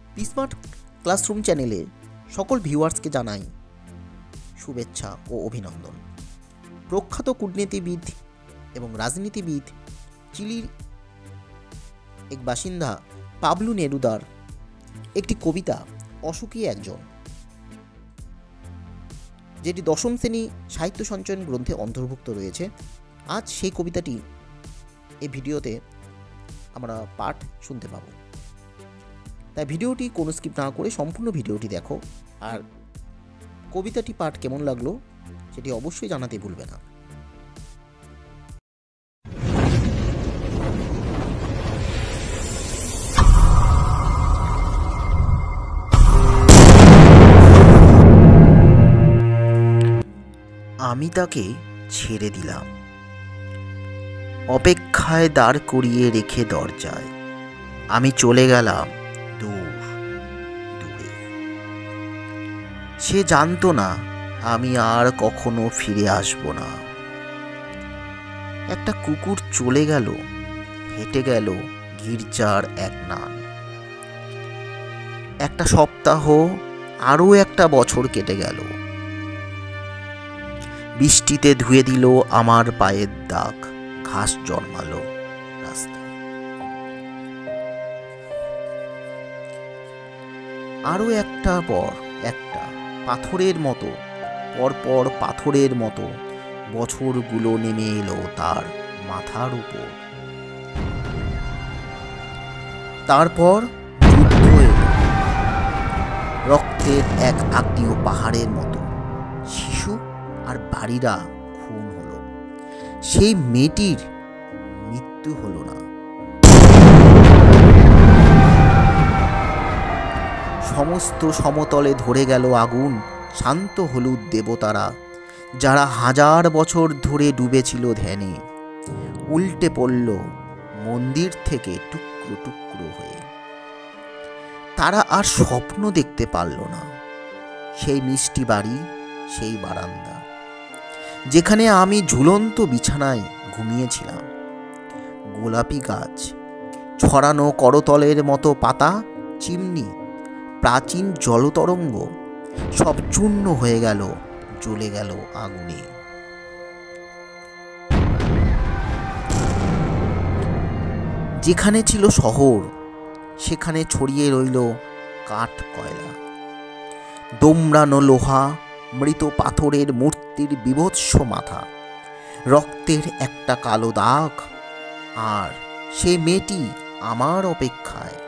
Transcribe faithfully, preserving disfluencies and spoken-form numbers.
Smart classroom চ্যানেলের সকল ভিউয়ার্সকে জানাই শুভেচ্ছা ও অভিনন্দন। প্রখ্যাত কূটনীতিবিদ এবং রাজনীতিবিদ চিলির এক বাসিন্দা পাবলো নেরুদার একটি কবিতা অসুখী একজন, যেটি দশম শ্রেণী সাহিত্য সঞ্চয়ন গ্রন্থে অন্তর্ভুক্ত রয়েছে। আজ সেই কবিতাটি এই ভিডিওতে আমরা পাঠ শুনতে পাব। তাই ভিডিওটি কোনো স্কিপ না করে সম্পূর্ণ ভিডিওটি দেখো, আর কবিতাটি পাঠ কেমন লাগলো সেটি অবশ্যই জানাতে ভুলবে না। আমি তাকে ছেড়ে দিলাম, অপেক্ষায় দাঁড় করিয়ে রেখে দরজায়। আমি চলে গেলাম দূর দূরে। সে জানতো না আমি আর কখনো ফিরে আসব না। একটা কুকুর চলে গেল, হেঁটে গেল গির্জার এক নান। একটা সপ্তাহ, আরও একটা বছর কেটে গেল। বৃষ্টিতে ধুয়ে দিল আমার পায়ের দাগ, ঘাস জন্মালো রাস্তা। আরও একটা পর একটা পাথরের মতো, পরপর পাথরের মতো বছরগুলো নেমে এলো তার মাথার উপর। তারপর যুদ্ধ এলো, রক্তের এক আগ্নেয় পাহাড়ের মতো। শিশু আর বাড়িরা খুন হলো, সেই মেয়েটির মৃত্যু হলো না। সমস্ত সমতলে ধরে গেল আগুন। শান্ত হলুদ দেবতারা, যারা হাজার বছর ধরে ডুবেছিল ধ্যানে, উল্টে পড়ল মন্দির থেকে টুকরো টুকরো হয়ে। তারা আর স্বপ্ন দেখতে পারল না। সেই মিষ্টি বাড়ি, সেই বারান্দা যেখানে আমি ঝুলন্ত বিছানায় ঘুমিয়েছিলাম। গোলাপি গাছ, ছড়ানো করতলের মতো পাতা, চিমনি, প্রাচীন জলতরঙ্গ সব চূর্ণ হয়ে গেল, জ্বলে গেল আগুনে। যেখানে ছিল শহর, সেখানে ছড়িয়ে রইল কাঠ কয়লা, দোমড়ানো লোহা, মৃত পাথরের মূর্তির বিভৎস মাথা, রক্তের একটা কালো দাগ। আর সে মেয়েটি আমার অপেক্ষায়